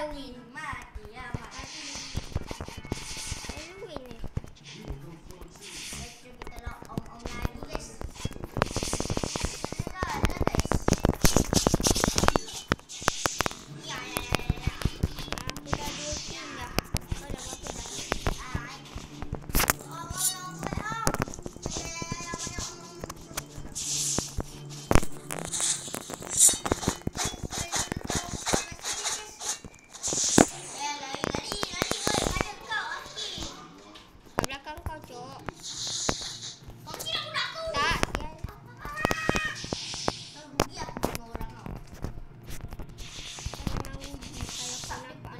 win. Mati ya, mati. Saya win ni. Kita nak om lagi guys. Dah guys. Ya. Aku dah 2 kill dah. Kau dah berapa dah? Kat belakang kau, Cok. Tak, dia memang uji kalau kau nampak.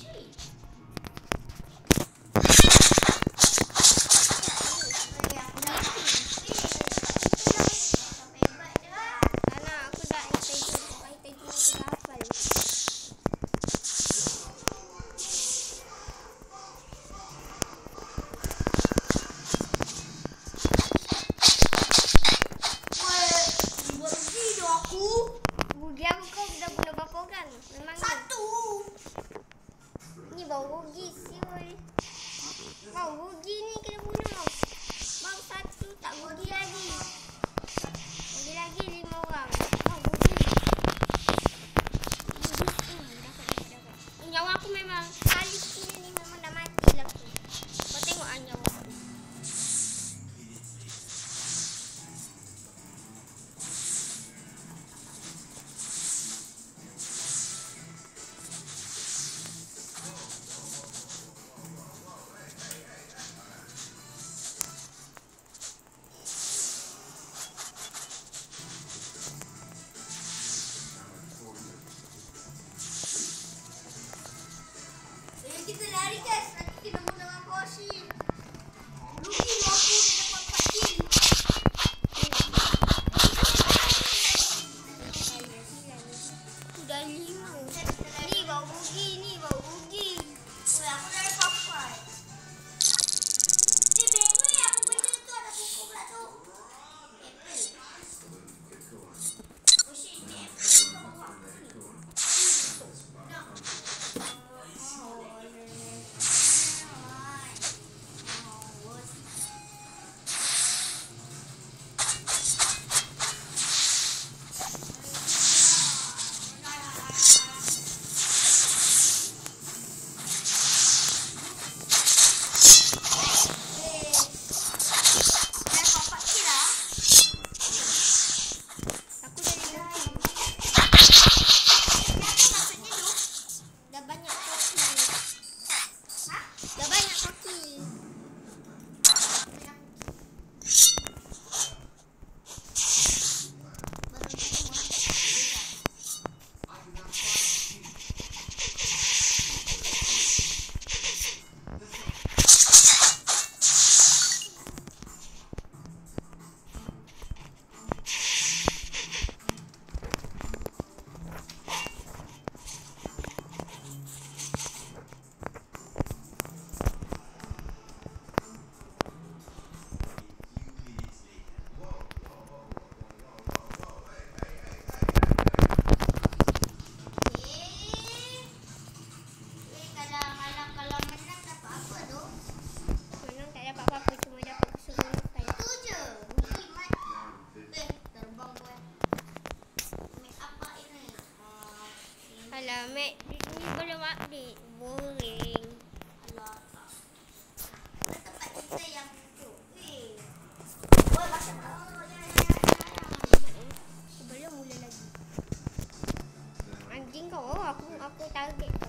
Tak nak, aku dah intelligent. Kau intelligent aku dah hafal. Rugi aku kau dah bunuh berapa orang? Memang ni baru rugi siul. Kau rugi ni kena bunuh. Baru 1 tak rugi lagi. Rugi lagi 5 orang. Kau rugi. Dapat. Nyawa aku memang kali ni memang dah mati lah aku. Kau tengok nyawa aku. Kita lari guys, nanti kita mau dengan Koshi. Rugi aku dia dapat 4 kill. Sudah 5. Ni baru rugi, ni baru rugi. Weh, aku dah dapat 5. Bengwe apa benda tu ada buku pula tu. Koshi ni Alah, Mac, ni belum update. Boring. Alah, tak. Tempat kita yang tu. Woi, macam Sebelum mula lagi. Anjing kau, aku target kau.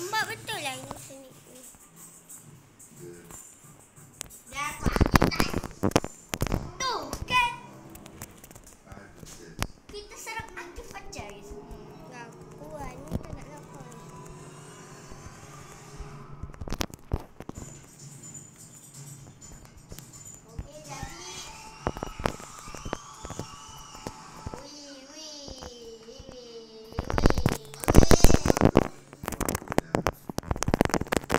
Lembab betul lah ini sini. Dah aku angin kan? Tuh kan? Kita serap aktif aja guys. Tak kuat ni tak nak lapar. Okey jadi. Wih, wih, wih, wih, wih.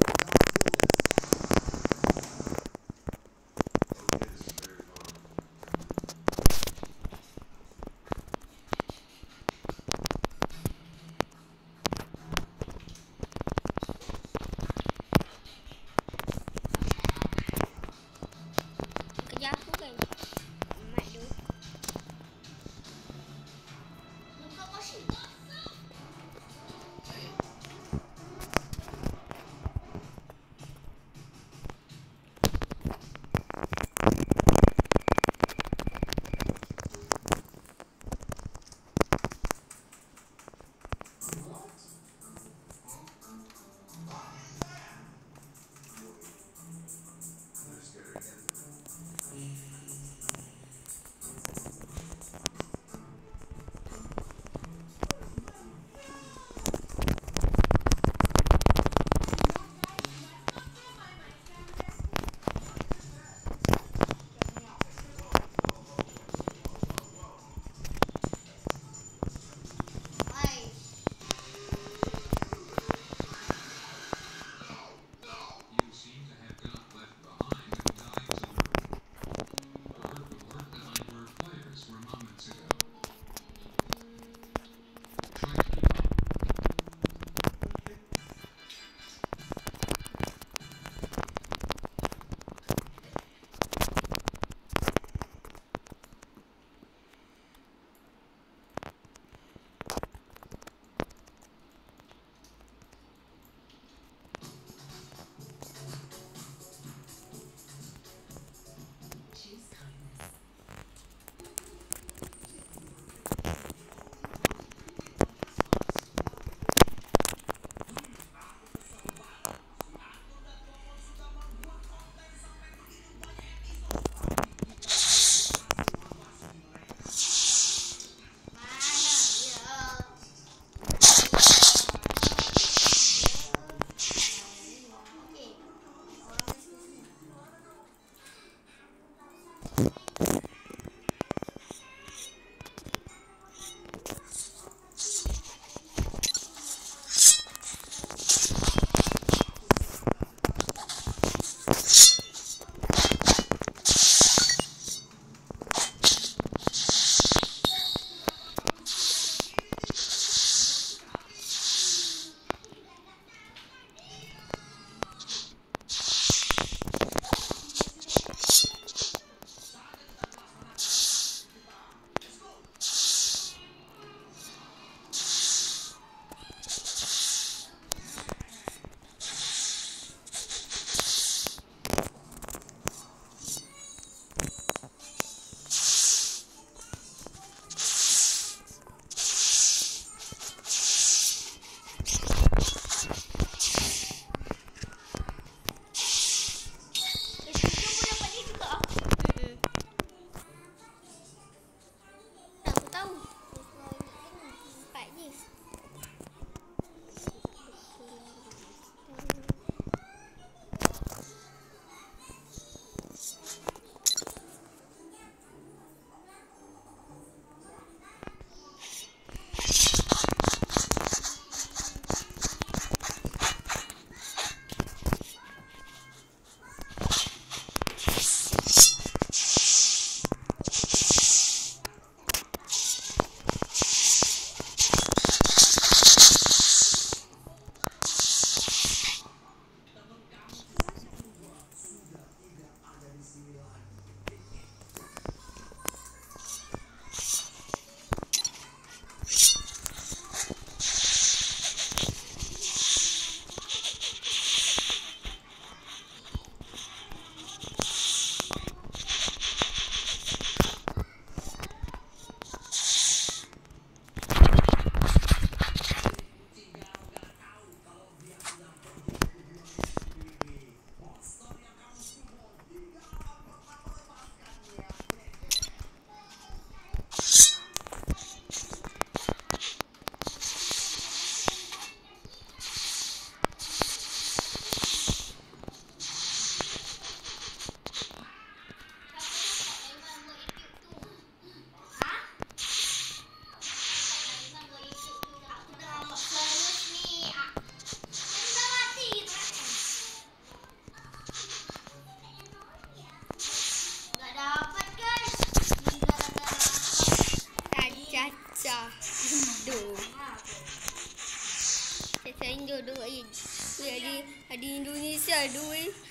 Saya Indo tu ada Indonesia tu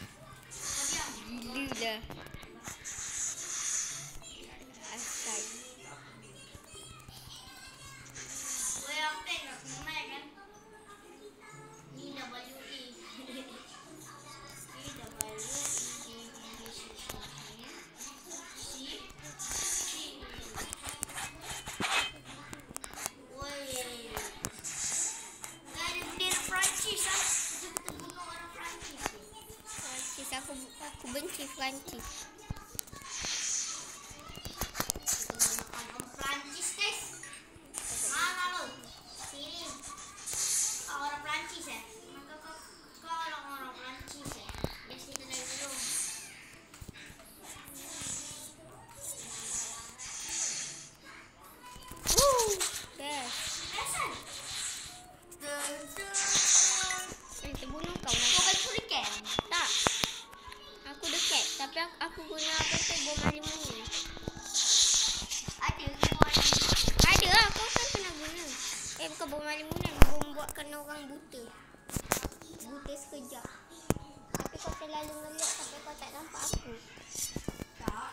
gila dah. Asal. Gue apa nak main kan? Ni dah balik ni. Ni dah balik Aku benci Perancis. orang Perancis guys. Mana lo? Sini. Kau orang Perancis ya? Kau orang Perancis ya? Biasa kita dari dulu. Yes. Asal? Terbunuh kau Kau nak? kan shuriken? Tak. Aku dekat tapi aku guna apa tu bom alimun ni. Ada ke orang? Ada lah, kau kan pernah guna. Bukan bom alimun kan, bom buatkan orang buta. Buta sekejap. Tapi kau terlalu ngeliat sampai kau tak nampak aku. Tak.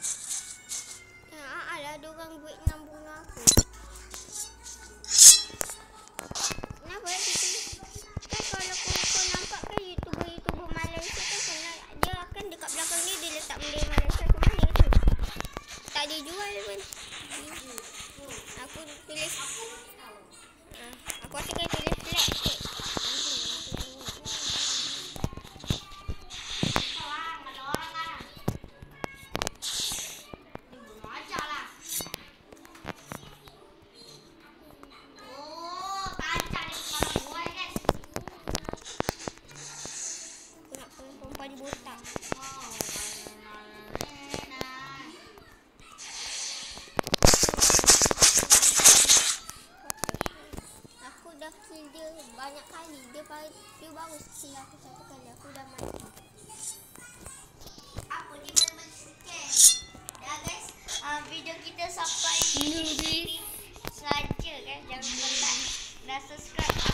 Alah, ada orang Vietnam bunuh aku. Kenapa kita? Kan kalau kau nampak kan YouTuber Malaysia kan kena, dia akan dekat belakang ni dia letak bendera Malaysia tu mana tu? Tak dijual pun. Aku tulis aku rasa kena tulis flag kot. Ada orang lah. Ni bunuh aja lah. Oh, tancap di kepala gue guys. Aku nak perempuan botak. Aku dah kill dia banyak kali. Dia baru kill aku satu kali. Aku dah mati. Aku ni benar-benar scan. Dah guys, video kita sampai di sini saja guys. Jangan lupa like dan subscribe.